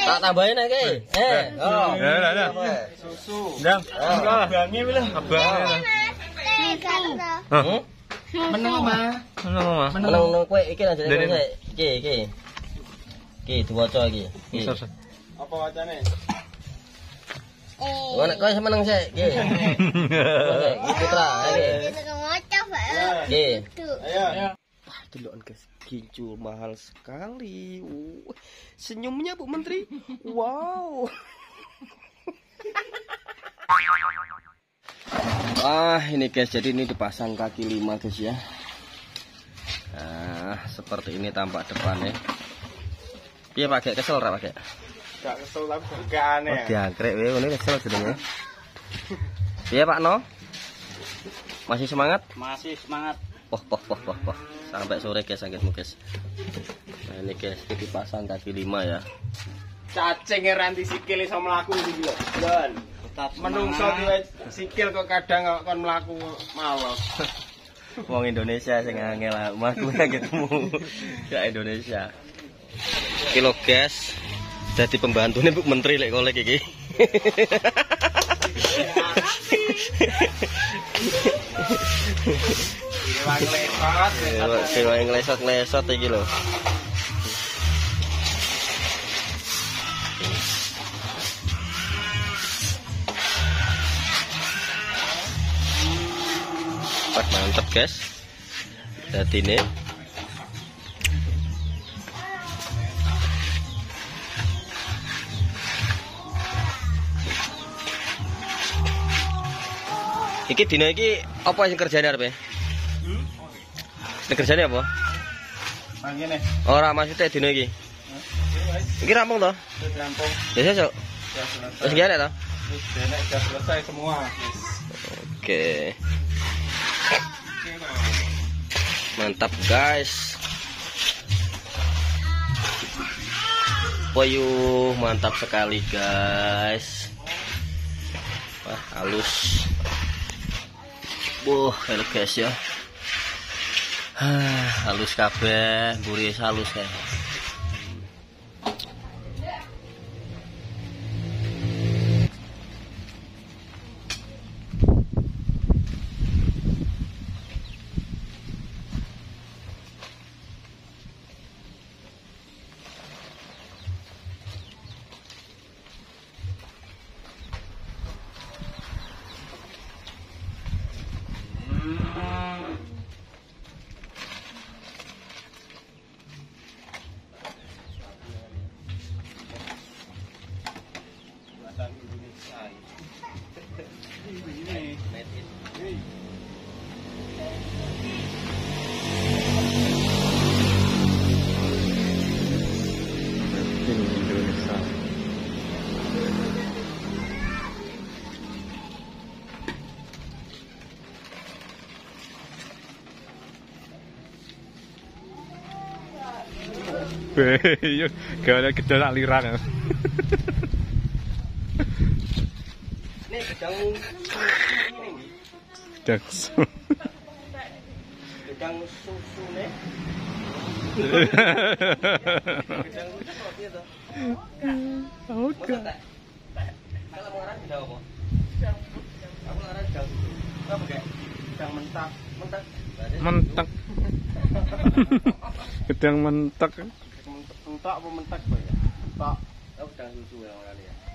Tak tambahin iki. Oh. Ya. Susu. Ndang. Abange wis lho. Abange. Meneng, Mas. Meneng kowe iki lanjut iki. Iki diwaca iki. Apa wacane? Oh nek kowe meneng sik iki. Iki Putra iki. Iki. Ayo. Wah, delokan guys, gincu mahal sekali. Senyumnya Bu Menteri. Wow. Ini guys, jadi ini dipasang kaki 5 guys ya. Nah, seperti ini tampak depannya. Iya pakai kesel ra pakai? Gak kesel tapi gak aneh. Oh, diangkrek wae ngene kesel jenenge. Iya Pak No? Masih semangat? Masih semangat. Poh. Sampai sore guys sakitmu guys. Nah, ini guys dipasang kaki 5 ya. Cacing ranti sikil iso mlaku iki lho. Don. Menungso duwe sikil kok kadang kon mlaku malos. Wong Indonesia sing angel mlaku ketemu. Ya Indonesia. Kilo gas jadi pembantune Bu Menteri lek kolek iki. Sewa nglesot-nglesot iki lho. Mantap guys. Jadi ini iki dina iki apa sing kerjane arepe? Sing kerjane apa? Mangkene. Ora maksudnya dina iki. Iki rampung to? Rampung. Ya sesuk. Wis ngene to? Wis enak sudah selesai semua. Oke. Mantap guys. Wayuh, mantap sekali guys. Wah, halus. Hello guys ya. Halus kabeh, buris halus ya. Iya, gak ada gedal aliran. Ini gedang gedang susu nih. Gedang seperti itu. Oke. Kalau mengarah gedang apa? Aku mengarah gedang. Apa kayak gedang mentak. Mentek. Gedang mentek. Mentak apa mentak Pak ya? Mentak. Oh, gedang susu yang kali ya.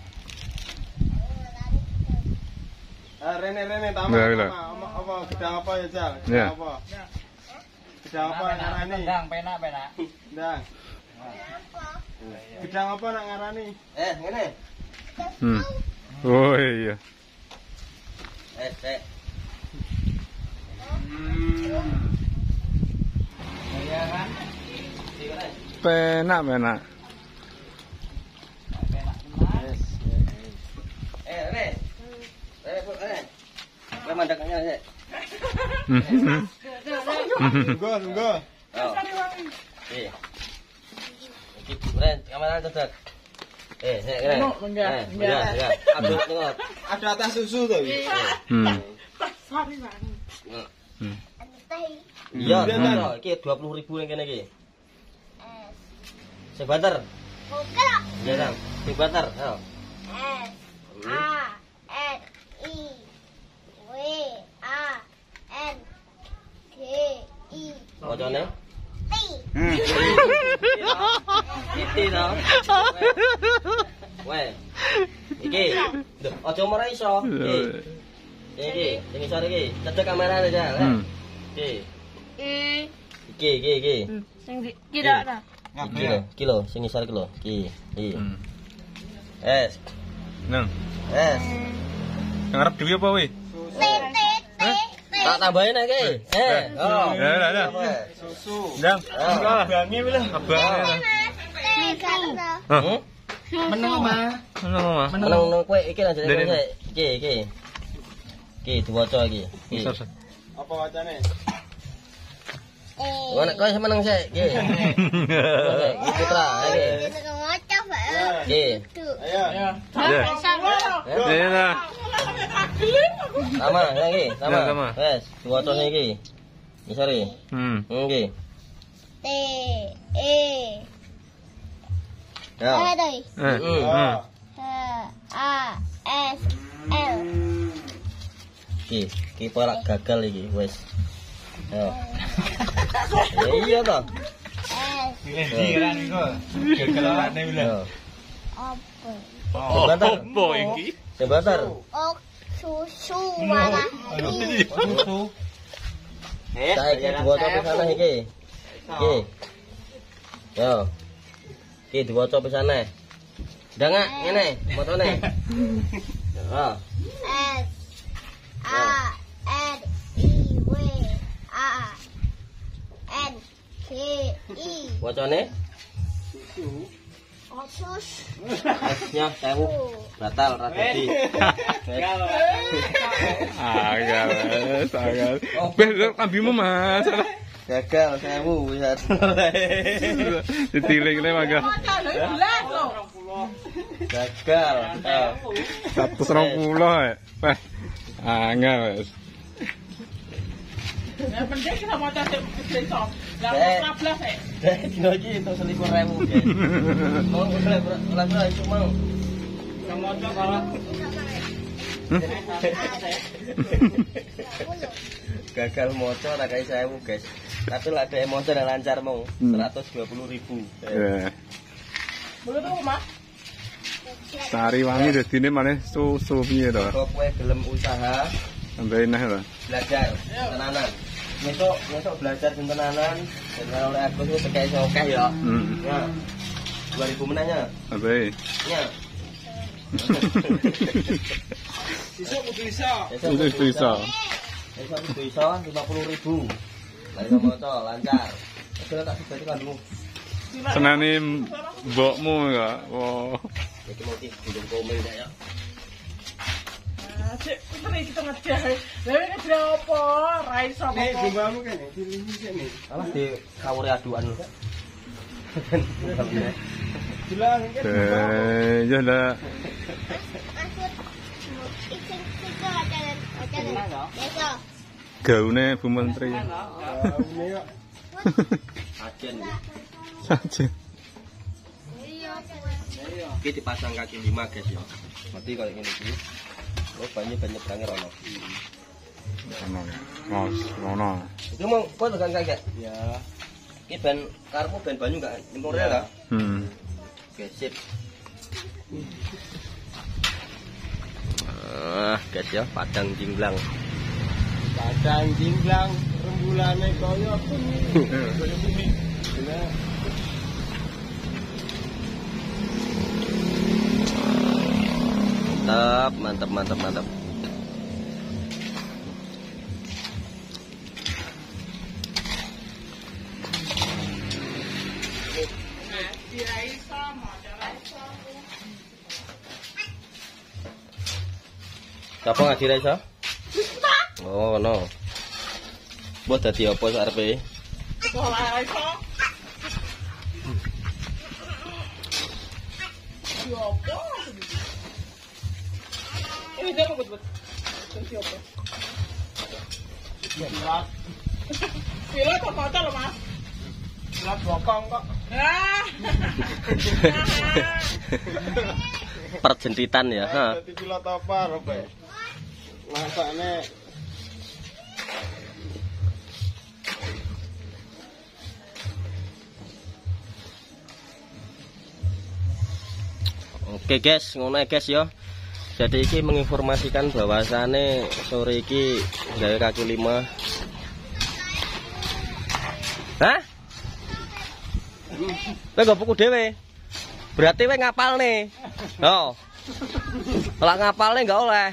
Rene tamu. Apa gedang apa ya, Jal? Gedang apa? Gedang apa ngarani? Gedang penak. Gedang. Gedang apa nak ngarani? Ngene. Oh iya. Iya kan? Penak. Rene. Lah mandakannya sih. Tunggu. Oh. Iki Ren, kamera cedek. Ren. Enggak. Aduh, tengok. Ada atas susu tuh. Sorry banget. Iya, iki 20.000 ning kene iki. Sing banter. Ya, Sam. Sing banter. Ayo. Wacane? Titi to. Weh. Iki. Lho, aja ora iso. Iki, sing isor iki. Cedhek kamerane aja. Iki. Iki. Sing kira ta. Iki lho, sing isor iki lho. Iki. Es. Nang. Es. Ngarep dhewe apa kowe? Tak tambahin iki. Oh. Ya. Susu. Ndang. Abange wis lho. Abange. Meneng, Mas. Meneng kowe iki lanjut sik. Iki. Iki diwaca iki. Apa wacane? Oh nek kowe meneng sik. Iki. Iki Putra, iki. Iki. Ayo. Ya lah. Sama, iki, Ya, sama. Wes, diwaca iki. Isori. Iki. Ya. Iki pola gagal iki, wes. Yo. Ya iya to. Jiran iku. Gegelane wis lho. Sebentar. Apa iki? Sebentar. Susu warna Susu. Saiki diwaca pisane iki. Iki. Yo. Iki diwaca pisane. Ndang ngene, motone. Ah. Wacane? Esnya 1000 batal ra dadi. Agak. Beh, kambimu Mas. Gagal 1000 wis. Ditilik le mangga. Gagal. 120 Wah. Angel wis. Yang penting kita mau cari sensor. Lah 14 Dino iki entuk 21.000, guys. Mau ulah iso mau. Kamoco karo Gagal moco ora kae 1000, guys. Tapi lek dhek moco dan lancar mau 120.000. Ya. Begitu, Mas. Sari wangi dadine maneh susu piye to? Kok kowe gelem usaha Sampai nah to. belajar tenanan. Besok belajar tenanan dan kalau oleh aku itu pakai oke ya. Ya. 2000 menanya. Sampai. Ya. Sisuk kudu iso. Itu iso. Besok kudu iso 50.000. Lari moco lancar. Sudah tak sebut kandungmu. Senane mbokmu ya. Wah. Iki mau diundung komen ya. Cek, ini kita ngejar. Lah ini berapa? Ra iso Nek apa. jumbamu kene dilini sik nih. Alah di kawuri aduan lho. Dilang iki. Ya lah. Gaune Bu Menteri. Ini kok Ajen. Saja. Iki dipasang kaki 5 guys ya. Mati kayak ngene iki. Oh banyak banget rono. Ono ya. Mas, ono. Itu mau kok tekan kakek. ya. Iki ben karepmu ben banyu enggak nyempurnya ta? Oke, sip. Guys ya, padang jinglang. Padang jinglang rembulane kaya bumi. Kaya bumi. Mantap. Siapa ngaji ra iso? Oh, no. Buat dadi apa sarepe? Ora iso. Yo apa? Ini dia apa buat? Siapa? Pilot apa loh, Mas? Pilot bokong kok. Perjentitan ya. Dadi pilot apa robe? Masakne Oke guys, ngono ya guys ya. Jadi iki menginformasikan bahwasannya sore iki gawe kaki 5. Hah? Kowe gak buku dhewe. Berarti kowe ngapal nih. Oh. Kalau ngapal nih gak oleh.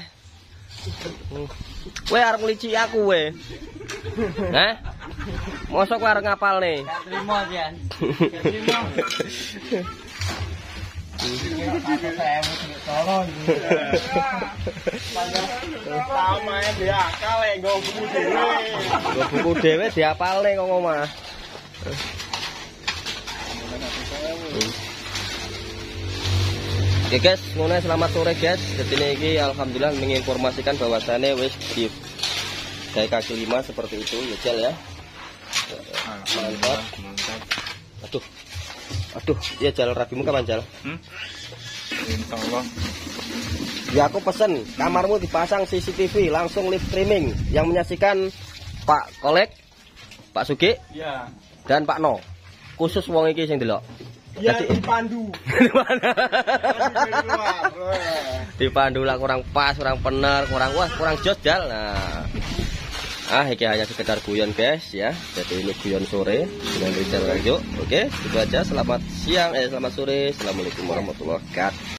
Kowe arep ngelici aku kowe. Hah? Mosok kowe arep ngapal nih. Terima ya. sama ya diakal ya nggo buku dhewe. Nggo buku dhewe diapalne kok omah. Oke guys, ngono selamat sore guys. Jadi ini alhamdulillah menginformasikan bahwasannya wis di kayak kaki 5 seperti itu ya Jal ya. Mantap. Aduh, ya Jal ragimu kapan Jal? Insyaallah. Ya aku pesen kamarmu dipasang CCTV langsung live streaming yang menyaksikan Pak Kolek, Pak Sugi, Ya. dan Pak No. Khusus wong iki sing delok. Ya Jadi dipandu. Dipandu lah kurang pas, kurang bener, kurang jos Jal. Nah. Iki hanya sekedar guyon guys ya. Jadi ini guyon sore dengan Rizal Rajo. Oke, itu aja. Selamat siang, selamat sore. Assalamualaikum warahmatullahi wabarakatuh.